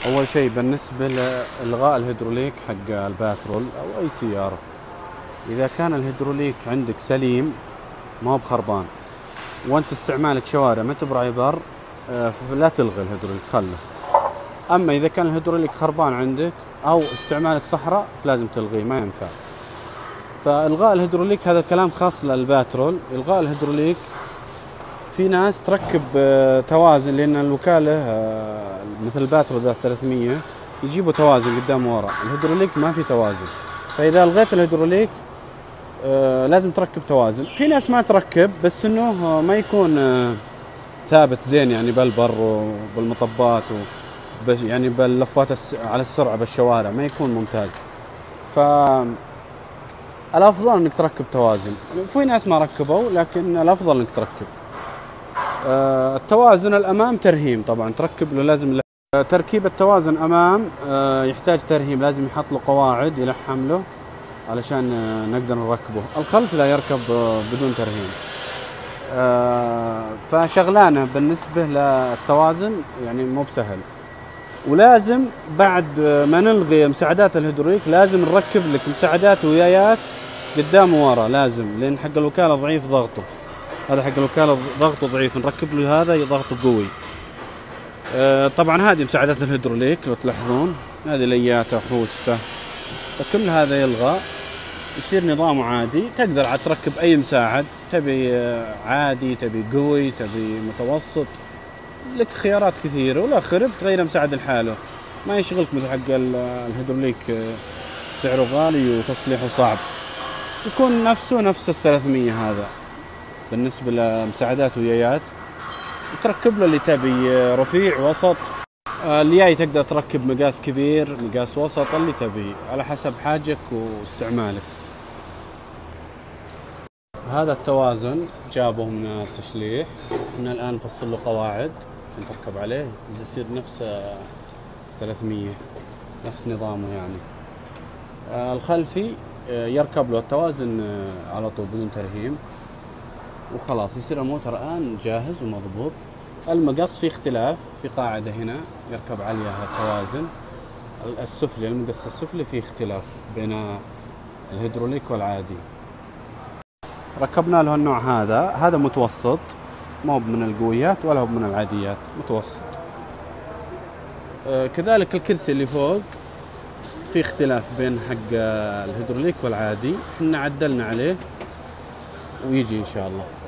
أول شيء بالنسبة لإلغاء الهيدروليك حق الباترول أو أي سيارة، إذا كان الهيدروليك عندك سليم ما هو بخربان وأنت استعمالك شوارع ما تبرع بر، فلا تلغي الهيدروليك خله. أما إذا كان الهيدروليك خربان عندك أو استعمالك صحراء فلازم تلغيه، ما ينفع. فإلغاء الهيدروليك هذا كلام خاص للباترول. إلغاء الهيدروليك في ناس تركب توازن، لأن الوكالة مثل الباترول ذا 300 يجيبوا توازن قدام ورا، الهيدروليك ما في توازن. فإذا ألغيت الهيدروليك لازم تركب توازن. في ناس ما تركب بس إنه ما يكون ثابت زين، يعني بالبر وبالمطبات يعني باللفات على السرعة بالشوارع ما يكون ممتاز. فالأفضل إنك تركب توازن. في ناس ما ركبوا لكن الأفضل إنك تركب. التوازن الأمام ترهيم، طبعا تركب له لازم تركيب التوازن أمام يحتاج ترهيم، لازم يحط له قواعد يلحم له علشان نقدر نركبه. الخلف لا يركب بدون ترهيم. فشغلانه بالنسبة للتوازن يعني مو بسهل. ولازم بعد ما نلغي مساعدات الهيدروليك لازم نركب لك مساعدات ويايات قدام وورا، لازم، لأن حق الوكالة ضعيف ضغطه. هذا حق الوكالة ضغطه ضعيف، نركب له هذا ضغطه قوي. طبعا هذه مساعدات الهيدروليك لو تلاحظون، هذه لياته وحوسته، فكل هذا يلغى يصير نظامه عادي. تقدر عاد تركب أي مساعد تبي، عادي تبي قوي تبي متوسط، لك خيارات كثيرة. ولا خرب تغير مساعد لحاله، ما يشغلك مثل حق الهيدروليك سعره غالي وتصليحه صعب. يكون نفس 300 هذا بالنسبة لمساعدات ويايات. تركب له اللي تبي، رفيع وسط. الياي تقدر تركب مقاس كبير مقاس وسط اللي تبي على حسب حاجك واستعمالك. هذا التوازن جابه من التشليح، احنا الآن نفصل له قواعد عشان تركب عليه يصير نفس 300 نفس نظامه يعني. الخلفي يركب له التوازن على طول بدون ترهيم وخلاص يصير الموتر الآن جاهز ومضبوط. المقص في اختلاف، في قاعدة هنا يركب عليها التوازن السفلي، المقص السفلي في اختلاف بين الهيدروليك والعادي. ركبنا له النوع هذا متوسط، ما هو من القويات ولا هو من العاديات، متوسط. كذلك الكرسي اللي فوق في اختلاف بين حق الهيدروليك والعادي، احنا عدلنا عليه ويجي ان شاء الله.